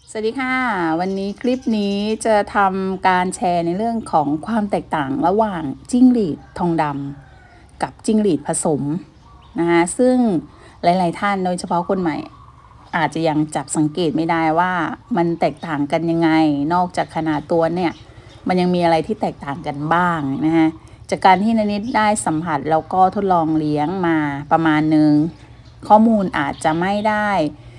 สวัสดีค่ะวันนี้คลิปนี้จะทำการแชร์ในเรื่องของความแตกต่างระหว่างจิ้งหรีดทองดำกับจิ้งหรีดผสมนะคะซึ่งหลายๆท่านโดยเฉพาะคนใหม่อาจจะยังจับสังเกตไม่ได้ว่ามันแตกต่างกันยังไงนอกจากขนาดตัวเนี่ยมันยังมีอะไรที่แตกต่างกันบ้างนะคะจากการที่นิดได้สัมผัสแล้วก็ทดลองเลี้ยงมาประมาณนึงข้อมูลอาจจะไม่ได้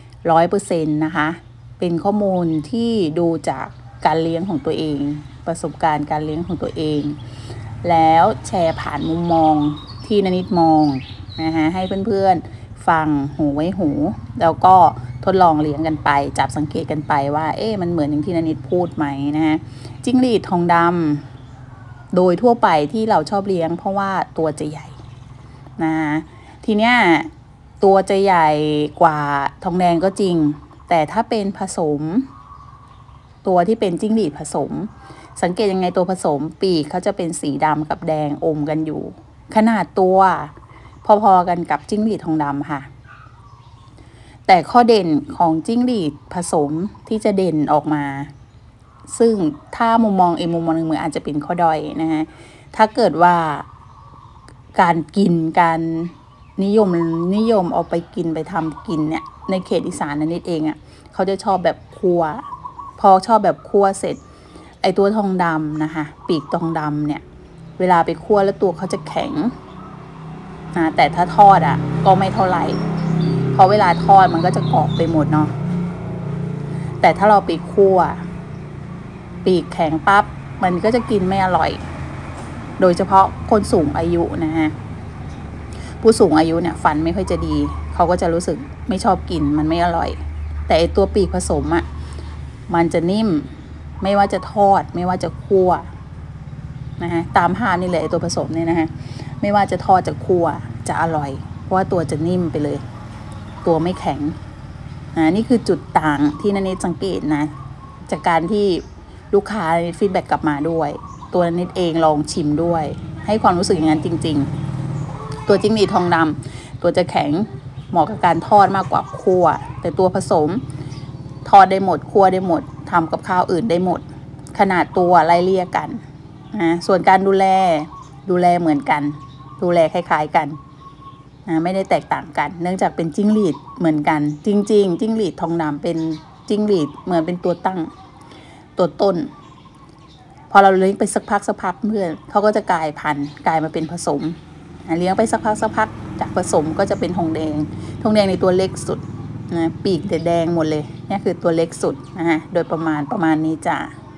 100%นะคะเป็นข้อมูลที่ดูจากการเลี้ยงของตัวเองประสบการณ์การเลี้ยงของตัวเองแล้วแชร์ผ่านมุมมองที่นิดมองนะคะให้เพื่อนๆฟังหูไว้หูแล้วก็ทดลองเลี้ยงกันไปจับสังเกตกันไปว่ามันเหมือนอย่างที่นิดพูดไหมนะฮะจิ้งหรีดทองดำโดยทั่วไปที่เราชอบเลี้ยงเพราะว่าตัวจะใหญ่นะทีเนี้ยตัวจะใหญ่กว่าทองแดงก็จริงแต่ถ้าเป็นผสมตัวที่เป็นจิ้งหรีดผสมสังเกตยังไงตัวผสมปีกเขาจะเป็นสีดำกับแดงอมกันอยู่ขนาดตัวพอๆกันกับจิ้งหรีดทองดำค่ะแต่ข้อเด่นของจิ้งหรีดผสมที่จะเด่นออกมาซึ่งถ้ามุมมองมุมมองหนึ่งมืออาจจะเป็นข้อด้อยนะฮะถ้าเกิดว่าการกินการนิยมเอาไปกินไปทำกินเนี่ยในเขตอีสานนิดเองอ่ะเขาจะชอบแบบคั่วพอชอบแบบคั่วเสร็จไอตัวทองดำนะคะปีกทองดำเนี่ยเวลาไปคั่วแล้วตัวเขาจะแข็งนะแต่ถ้าทอดอ่ะก็ไม่เท่าไหร่เพราะเวลาทอดมันก็จะกรอบไปหมดเนาะแต่ถ้าเราไปคั่วปีกแข็งปั๊บมันก็จะกินไม่อร่อยโดยเฉพาะคนสูงอายุนะฮะผู้สูงอายุเนี่ยฟันไม่ค่อยจะดีเขาก็จะรู้สึกไม่ชอบกินมันไม่อร่อยแต่ตัวปีกผสมอ่ะมันจะนิ่มไม่ว่าจะทอดไม่ว่าจะคั่วนะฮะตามภาพนี่เลยตัวผสมเนี่ยนะฮะไม่ว่าจะทอดจะคั่วจะอร่อยเพราะว่าตัวจะนิ่มไปเลยตัวไม่แข็งนี่คือจุดต่างที่นิดสังเกตนะจากการที่ลูกค้าฟีดแบ็กกลับมาด้วยตัวนิดเองลองชิมด้วยให้ความรู้สึกอย่างนั้นจริงๆตัวจิ้งหรีดทองดำตัวจะแข็งเหมาะกับการทอดมากกว่าคั่วแต่ตัวผสมทอดได้หมดคั่วได้หมดทำกับข้าวอื่นได้หมดขนาดตัวไล่เลี่ยกันนะส่วนการดูแลเหมือนกันดูแลคล้ายๆกันนะไม่ได้แตกต่างกันเนื่องจากเป็นจิ้งหรีดเหมือนกันจริงๆจิ้งหรีดทองดำเป็นจิ้งหรีดเหมือนเป็นตัวตั้งตัวต้นพอเราเลี้ยงไปสักพักเพื่อนเขาก็จะกลายพันธุ์กลายมาเป็นผสมเลี้ยงไปสักพักจากผสมก็จะเป็นทองแดงในตัวเล็กสุดนะปีกแดงหมดเลยนี่คือตัวเล็กสุดนะฮะโดยประมาณนี้จ้ะ